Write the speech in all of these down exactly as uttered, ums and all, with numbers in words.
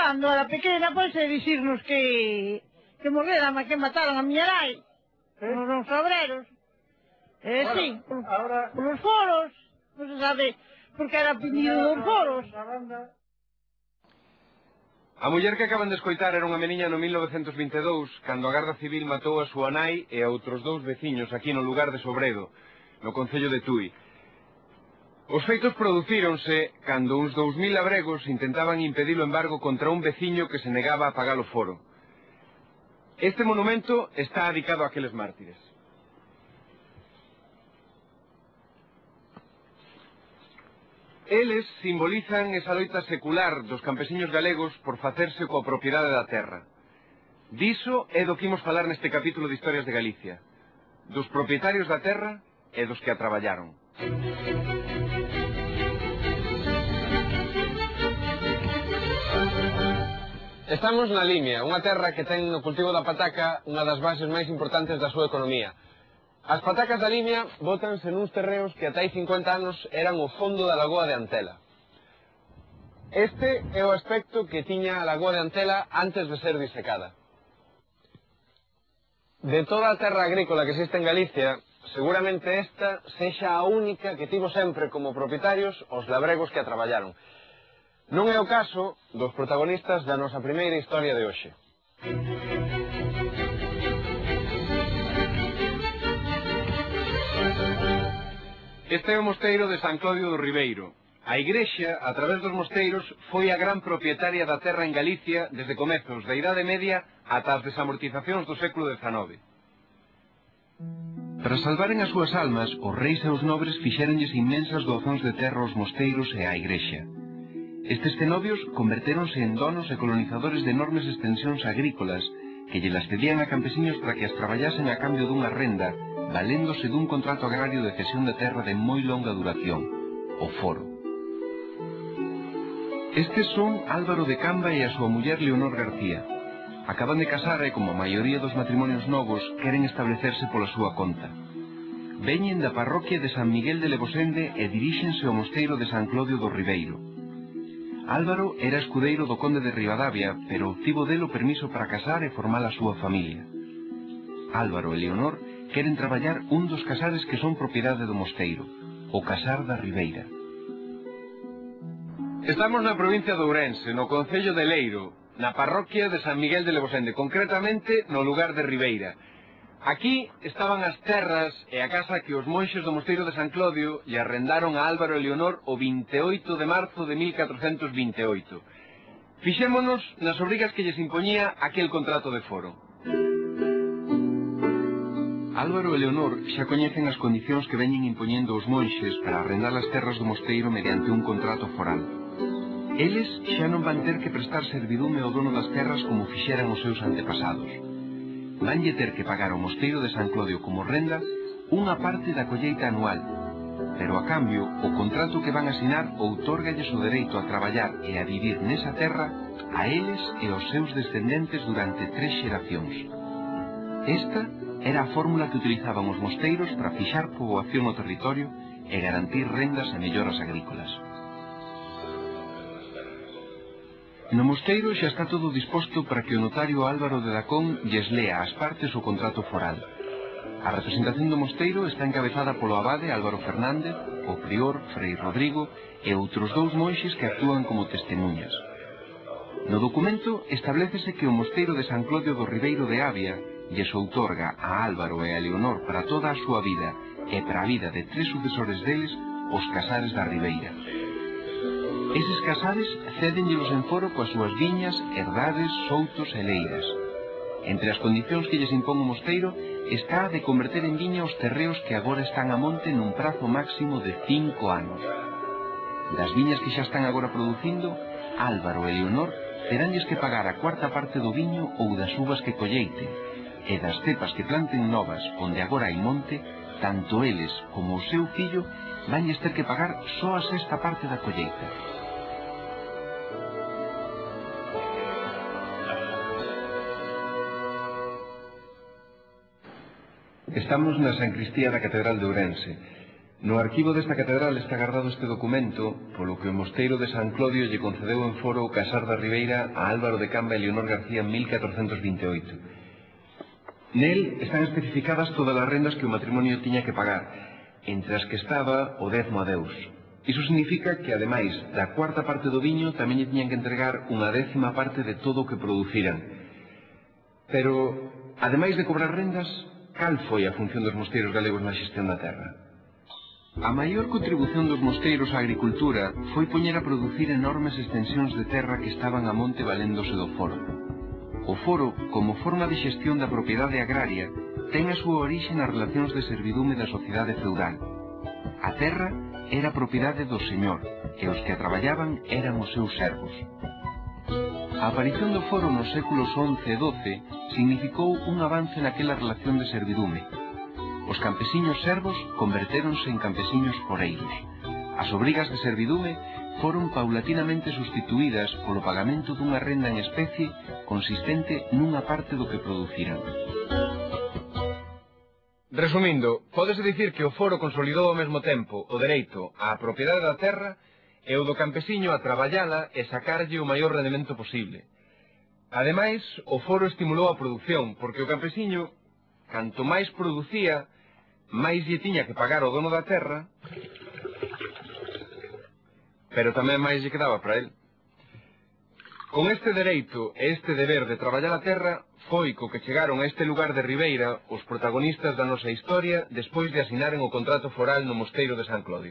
cando era pequena, pois, e dicirnos que... que morreran, que mataran a miña nai. Nos obreros. Eh, sí, polos foros. Non se sabe por que era pedido dos foros. A muller que acaban de escoitar era unha meniña no mil novecentos vinte e dous, cando a Garda Civil matou a súa nai e a outros dous veciños aquí no lugar de Sobredo, no concello de Tui. Os feitos producíronse cando uns dous mil labregos intentaban impedir o embargo contra un veciño que se negaba a pagar o foro. Este monumento está dedicado a aqueles mártires. Eles simbolizan esa loita secular dos campesiños galegos por facerse coa propiedade da terra. Diso é do que imos falar neste capítulo de Historias de Galicia, dos propietarios da terra e dos que a traballaron. Estamos na Limia, unha terra que ten no cultivo da pataca unha das bases máis importantes da súa economía. As patacas da Limia bótanse nuns terreos que ata hai cincuenta anos eran o fondo da lagoa de Antela. Este é o aspecto que tiña a lagoa de Antela antes de ser disecada. De toda a terra agrícola que existe en Galicia, seguramente esta sexa a única que tivo sempre como propietarios os labregos que a traballaron. Non é o caso dos protagonistas da nosa primeira historia de hoxe. Este é o mosteiro de San Clodio do Ribeiro. A igrexa, a través dos mosteiros, foi a gran propietaria da terra en Galicia desde comezos da Idade Media ata as desamortizacións do século dezanove. Para salvaren as súas almas, os reis e os nobres fixéronlles inmensas doazóns de terra aos mosteiros e á igrexa. Estes cenobios convertéronse en donos e colonizadores de enormes extensións agrícolas que lle las cedían a campesiños para que as traballasen a cambio dunha renda, valéndose dun contrato agrario de cesión de terra de moi longa duración, o foro. Estes son Álvaro de Camba e a súa muller Leonor García. Acaban de casar e, como a maioría dos matrimonios novos, queren establecerse pola súa conta. Veñen da parroquia de San Miguel de Lebosende e diríxense ao mosteiro de San Clodio do Ribeiro. Álvaro era escudeiro do conde de Ribadavia, pero obtivo dele o permiso para casar e formar a súa familia. Álvaro e Leonor queren traballar un dos casares que son propiedade do mosteiro, o Casar da Ribeira. Estamos na provincia de Ourense, no concello de Leiro, na parroquia de San Miguel de Lebosende, concretamente no lugar de Ribeira. Aquí estaban as terras e a casa que os monxes do mosteiro de San Clodio lle arrendaron a Álvaro e Leonor o vinte e oito de marzo de mil catrocentos vinte e oito. Fixémonos nas obrigas que lles impoñía aquel contrato de foro. Álvaro e Leonor xa coñecen as condicións que veñen impoñendo os monxes para arrendar as terras do mosteiro mediante un contrato foral. Eles xa non van ter que prestar servidume ao dono das terras como fixeran os seus antepasados. Vanlle ter que pagar ao mosteiro de San Clodio como renda unha parte da colleita anual, pero a cambio o contrato que van asinar outorgalles o dereito a traballar e a vivir nesa terra a eles e aos seus descendentes durante tres xeracións. Esta era a fórmula que utilizaban os mosteiros para fixar poboación no territorio e garantir rendas e melloras agrícolas. No mosteiro xa está todo disposto para que o notario Álvaro de Dacón lles lea ás partes o contrato foral. A representación do mosteiro está encabezada polo abade Álvaro Fernández, o prior Frei Rodrigo e outros dous monxes que actúan como testemunhas. No documento establécese que o mosteiro de San Clodio do Ribeiro de Avia lles outorga a Álvaro e a Leonor para toda a súa vida e para a vida de tres sucesores deles os casares da Ribeira. Eses casares cédenllelos en foro coas súas viñas, herdades, soutos e leiras. Entre as condicións que lles impón o mosteiro está a de converter en viña os terreos que agora están a monte nun prazo máximo de cinco anos. Das viñas que xa están agora producindo, Álvaro e Leonor teránlles que pagar a cuarta parte do viño ou das uvas que colleiten, e das cepas que planten novas onde agora hai monte, tanto eles como o seu fillo vanlles ter que pagar só a sexta parte da colleita. Estamos na Sancristía da Catedral de Ourense. No arquivo desta catedral está guardado este documento polo que o mosteiro de San Clodio lle concedeu en foro o casar da Ribeira a Álvaro de Camba e Leonor García en mil catorcentos vinte e oito. Nel están especificadas todas as rendas que o matrimonio tiña que pagar, entre as que estaba o dezmo a Deus. Iso significa que, ademais da cuarta parte do viño, tamén lle tiñan que entregar unha décima parte de todo o que produciran. Pero, ademais de cobrar rendas, cal foi a función dos mosteiros galegos na xestión da terra? A maior contribución dos mosteiros á agricultura foi poñer a producir enormes extensións de terra que estaban a monte valéndose do foro. O foro, como forma de xestión da propiedade agraria, ten a súa orixe nas relacións de servidume da sociedade feudal. A terra era propiedade do señor, e os que a traballaban eran os seus servos. A aparición do foro nos séculos once e doce significou un avance naquela relación de servidume. Os campesiños servos convertéronse en campesiños foreiros. As obrigas de servidume foron paulatinamente sustituídas polo pagamento dunha renda en especie consistente nunha parte do que produciran. Resumindo, pódese dicir que o foro consolidou ao mesmo tempo o dereito á propiedade da terra e o do campesiño a traballala e sacarlle o maior rendemento posible. Ademais, o foro estimulou a produción, porque o campesiño, canto máis producía, máis lle tiña que pagar ao dono da terra, pero tamén máis lle quedaba para el. Con este dereito e este deber de traballar a terra foi co que chegaron a este lugar de Ribeira os protagonistas da nosa historia despois de asinaren o contrato foral no mosteiro de San Clodio.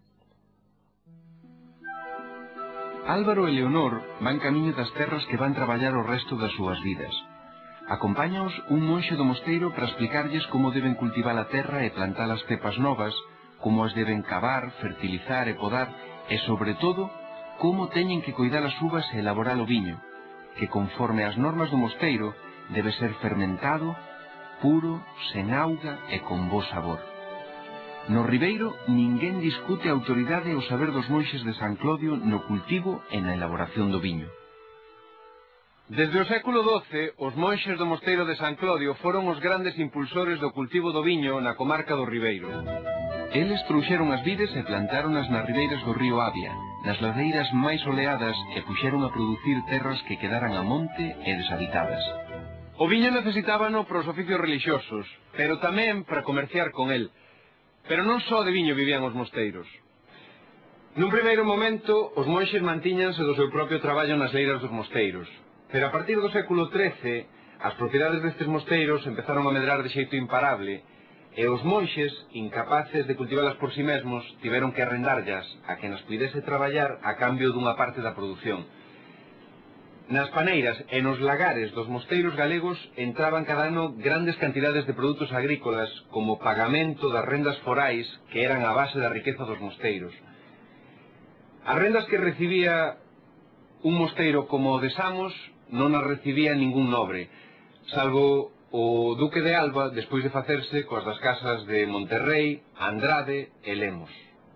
Álvaro e Leonor van camiño das terras que van traballar o resto das súas vidas. Acompáñaos un monxe do mosteiro para explicarlles como deben cultivar a terra e plantar as cepas novas, como as deben cavar, fertilizar e podar, e, sobre todo, como teñen que coidar as uvas e elaborar o viño, que, conforme as normas do mosteiro, debe ser fermentado, puro, sen auga e con bo sabor. No Ribeiro, ninguén discute a autoridade e o saber dos monxes de San Clodio no cultivo e na elaboración do viño. Desde o século doce, os monxes do mosteiro de San Clodio foron os grandes impulsores do cultivo do viño na comarca do Ribeiro. Eles trouxeron as vides e plantáronas nas ribeiras do río Avia, nas ladeiras máis oleadas, e puxeron a producir terras que quedaran a monte e deshabitadas. O viño necesitábano para os oficios religiosos, pero tamén para comerciar con el. Pero non só de viño vivían os mosteiros. Nun primeiro momento, os monxes mantíñanse do seu propio traballo nas leiras dos mosteiros. Pero a partir do século trece, as propiedades destes mosteiros empezaron a medrar de xeito imparable, e os monxes, incapaces de cultivalas por si mesmos, tiveron que arrendarllas a quen as puidese traballar a cambio dunha parte da produción. Nas paneiras e nos lagares dos mosteiros galegos entraban cada ano grandes cantidades de produtos agrícolas como pagamento das rendas forais que eran a base da riqueza dos mosteiros. As rendas que recibía un mosteiro como o de Samos non as recibía ningún nobre, salvo o Duque de Alba despois de facerse coas das casas de Monterrey, Andrade e Lemos.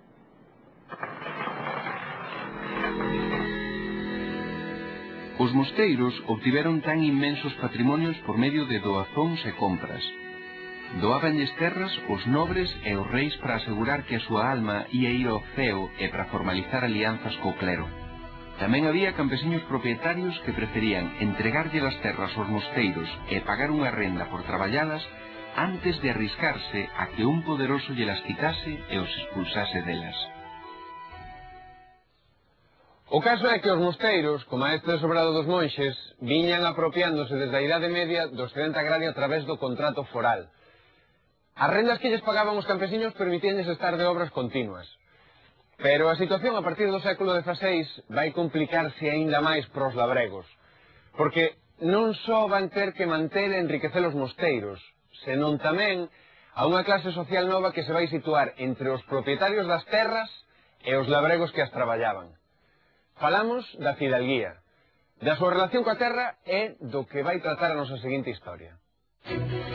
Os mosteiros obtiveron tan inmensos patrimonios por medio de doazóns e compras. Doábanlles terras os nobres e os reis para asegurar que a súa alma ia ir ao ceo e para formalizar alianzas co clero. Tamén había campesiños propietarios que preferían entregarlle as terras aos mosteiros e pagar unha renda por traballalas antes de arriscarse a que un poderoso lle las quitase e os expulsase delas. O caso é que os mosteiros, como a este sobrado dos monxes, viñan apropiándose desde a Idade Media do excedente agrario a través do contrato foral. As rendas que lles pagaban os campesiños permitíanlles estar de obras continuas. Pero a situación a partir do século dezaseis vai complicarse aínda máis pros labregos, porque non só van ter que manter e enriquecer os mosteiros, senón tamén a unha clase social nova que se vai situar entre os propietarios das terras e os labregos que as traballaban. Falamos da fidalguía, da súa relación coa terra e do que vai tratar a nosa seguinte historia.